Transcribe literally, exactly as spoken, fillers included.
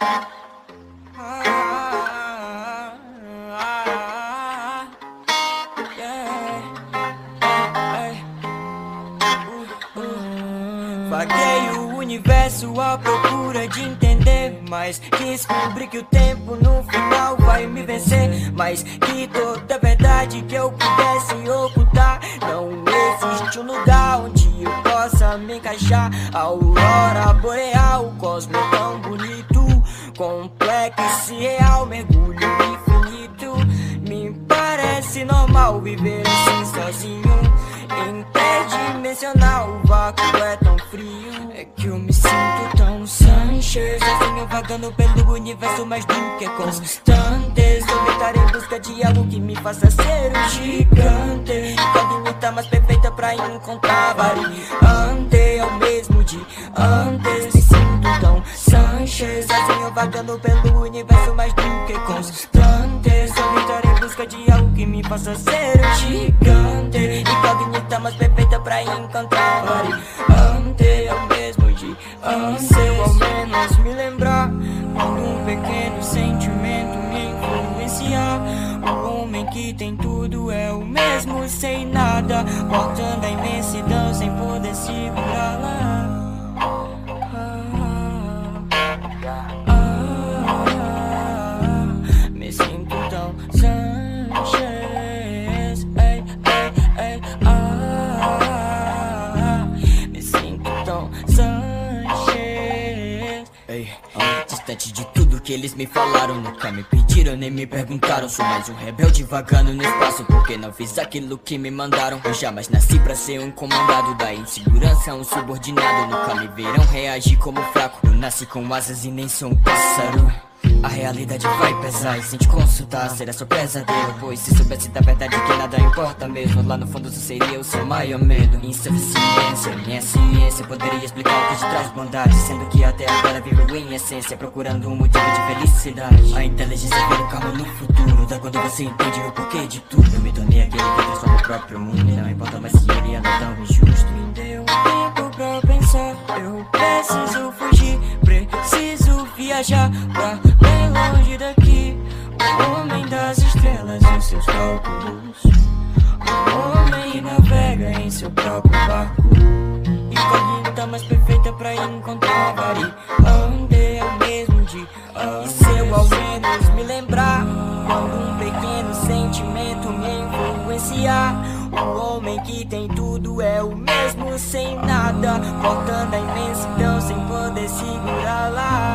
Vaguei o universo à procura de entender, mas descobri que o tempo no final vai me vencer. Mas que toda verdade que eu pudesse ocultar, não existe um lugar onde eu possa me encaixar. A aurora boreal, o cosmo é tão bonito, complexo e real, mergulho infinito. Me parece normal viver assim sozinho, interdimensional, o vácuo é tão frio. É que eu me sinto tão Sanchez, sozinho vagando pelo universo mais do que constante. Solitário em busca de algo que me faça ser um gigante, incógnita mais perfeita pra encontrar variante. É o mesmo de antes, me sinto tão Sanchez, sozinho vagando pelo universo mais do que constante. Solitário em busca de algo que me faça ser um gigante, incógnita mais perfeita pra encontrar variante. É o mesmo de antes. Se eu ao menos me lembrar quando um pequeno sentimento me influenciar, o homem que tem tudo é o mesmo sem nada, portando a imensidão sem poder segurá-la. Me sinto tão Sanchez, ei, ei, ei, ah, me sinto tão Sanchez, ei, ah, distante de tudo que eles me falaram, nunca me pediram nem me perguntaram. Sou mais um rebelde vagando no espaço, porque não fiz aquilo que me mandaram. Eu jamais nasci pra ser um comandado da insegurança, um subordinado. Nunca me verão reagir como fraco, eu nasci com asas e nem sou um pássaro. A realidade vai pesar e sem te consultar será só pesadelo, pois se soubesse da verdade que nada importa mesmo, lá no fundo só seria o seu maior medo. Insuficiência, minha ciência poderia explicar o que te traz bondade, sendo que até agora vivo em essência procurando um motivo de felicidade. A inteligência vira o karma no futuro, da quando você entende o porquê de tudo. Eu me tornei aquele que transforma o próprio mundo, e não importa mais se ele anda tão injusto. Me deu um tempo pra pensar, eu preciso fugir, preciso viajar pra bem longe daqui. O homem das estrelas em seus cálculos, o homem que navega em seu próprio barco, incógnita mais perfeita pra encontrar variante. É o mesmo de antes. E se eu ao menos me lembrar quando um pequeno sentimento me influenciar, o homem que tem tudo é o mesmo sem nada, portando a imensidão sem poder segurá-la.